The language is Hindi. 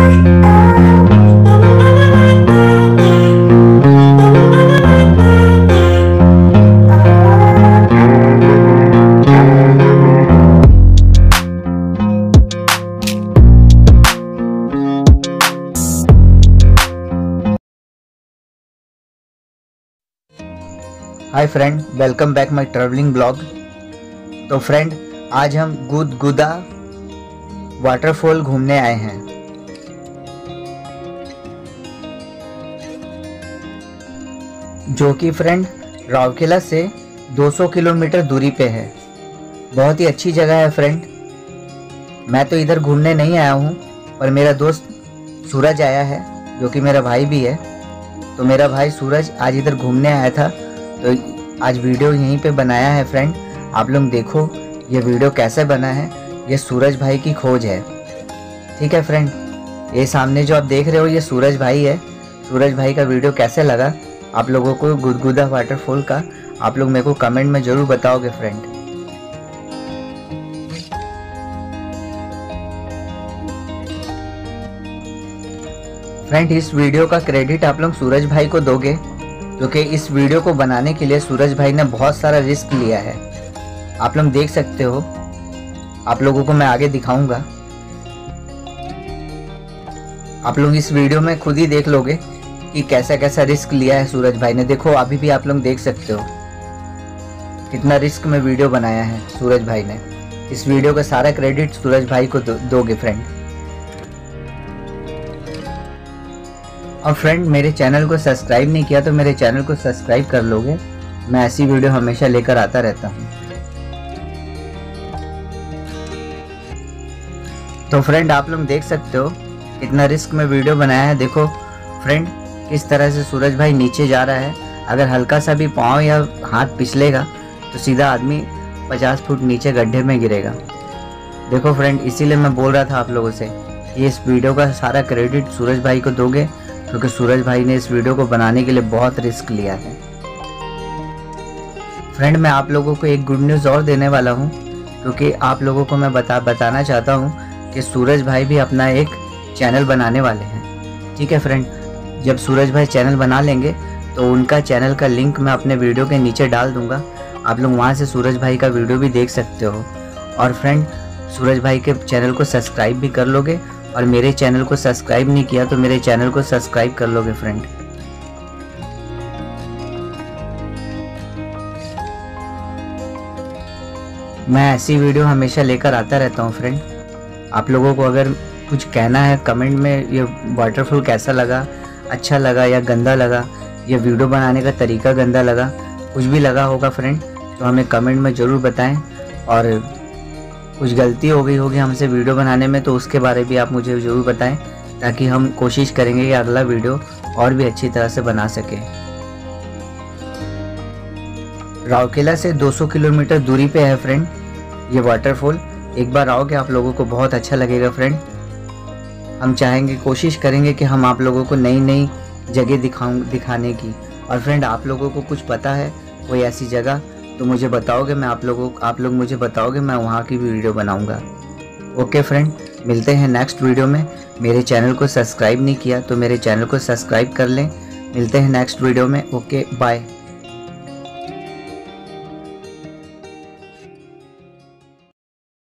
Hi friend, welcome back my travelling blog. तो फ्रेंड, आज हम गुदगुदा वाटरफॉल घूमने आए हैं। जो कि फ्रेंड राउरकेला से 200 किलोमीटर दूरी पे है। बहुत ही अच्छी जगह है फ्रेंड। मैं तो इधर घूमने नहीं आया हूँ, पर मेरा दोस्त सूरज आया है, जो कि मेरा भाई भी है। तो मेरा भाई सूरज आज इधर घूमने आया था, तो आज वीडियो यहीं पे बनाया है फ्रेंड। आप लोग देखो ये वीडियो कैसे बना है। ये सूरज भाई की खोज है, ठीक है फ्रेंड। ये सामने जो आप देख रहे हो ये सूरज भाई है। सूरज भाई का वीडियो कैसे लगा आप लोगों को गुदगुदा वाटरफॉल का, आप लोग मेरे को कमेंट में ज़रूर बताओगे फ्रेंड। फ्रेंड, इस वीडियो का क्रेडिट आप लोग सूरज भाई को दोगे, क्योंकि इस वीडियो को बनाने के लिए सूरज भाई ने बहुत सारा रिस्क लिया है। आप लोग देख सकते हो, आप लोगों को मैं आगे दिखाऊंगा। आप लोग इस वीडियो में खुद ही देख लोगे कि कैसा कैसा रिस्क लिया है सूरज भाई ने। देखो अभी भी आप लोग देख सकते हो कितना रिस्क में वीडियो बनाया है सूरज भाई ने। इस वीडियो का सारा क्रेडिट सूरज भाई को दोगे फ्रेंड। और फ्रेंड, मेरे चैनल को सब्सक्राइब नहीं किया तो मेरे चैनल को सब्सक्राइब कर लोगे। मैं ऐसी वीडियो हमेशा लेकर आता रहता हूँ। तो फ्रेंड, आप लोग देख सकते हो कितना रिस्क में वीडियो बनाया है। देखो फ्रेंड, किस तरह से सूरज भाई नीचे जा रहा है। अगर हल्का सा भी पाँव या हाथ पिछलेगा तो सीधा आदमी 50 फुट नीचे गड्ढे में गिरेगा। देखो फ्रेंड, इसीलिए मैं बोल रहा था आप लोगों से कि इस वीडियो का सारा क्रेडिट सूरज भाई को दोगे, क्योंकि सूरज भाई ने इस वीडियो को बनाने के लिए बहुत रिस्क लिया है। फ्रेंड, मैं आप लोगों को एक गुड न्यूज़ और देने वाला हूँ, क्योंकि आप लोगों को मैं बताना चाहता हूँ कि सूरज भाई भी अपना एक चैनल बनाने वाले हैं। ठीक है फ्रेंड, जब सूरज भाई चैनल बना लेंगे तो उनका चैनल का लिंक मैं अपने वीडियो के नीचे डाल दूँगा। आप लोग वहाँ से सूरज भाई का वीडियो भी देख सकते हो। और फ्रेंड, सूरज भाई के चैनल को सब्सक्राइब भी कर लोगे, और मेरे चैनल को सब्सक्राइब नहीं किया तो मेरे चैनल को सब्सक्राइब कर लोगे फ्रेंड। मैं ऐसी वीडियो हमेशा लेकर आता रहता हूँ फ्रेंड। आप लोगों को अगर कुछ कहना है कमेंट में, ये वाटरफॉल कैसा लगा, अच्छा लगा या गंदा लगा, ये वीडियो बनाने का तरीका गंदा लगा, कुछ भी लगा होगा फ्रेंड, तो हमें कमेंट में ज़रूर बताएं। और कुछ गलती हो गई होगी हमसे वीडियो बनाने में तो उसके बारे भी आप मुझे ज़रूर बताएं, ताकि हम कोशिश करेंगे कि अगला वीडियो और भी अच्छी तरह से बना सके। राउरकेला से 200 किलोमीटर दूरी पे है फ्रेंड ये वाटरफॉल। एक बार आओगे आप लोगों को बहुत अच्छा लगेगा फ्रेंड। हम चाहेंगे, कोशिश करेंगे कि हम आप लोगों को नई नई जगह दिखाने की। और फ्रेंड, आप लोगों को कुछ पता है कोई ऐसी जगह तो मुझे बताओगे, आप लोग मुझे बताओगे, मैं वहाँ की भी वीडियो बनाऊँगा। ओके फ्रेंड, मिलते हैं नेक्स्ट वीडियो में। मेरे चैनल को सब्सक्राइब नहीं किया तो मेरे चैनल को सब्सक्राइब कर लें। मिलते हैं नेक्स्ट वीडियो में। Okay, bye.